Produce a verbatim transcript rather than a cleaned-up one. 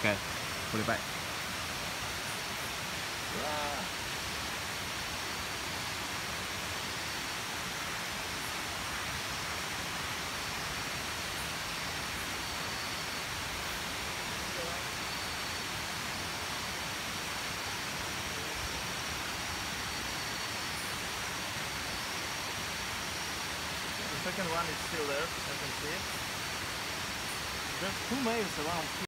Ok, put it back. The second one is still there, I can see it. There's two males around here.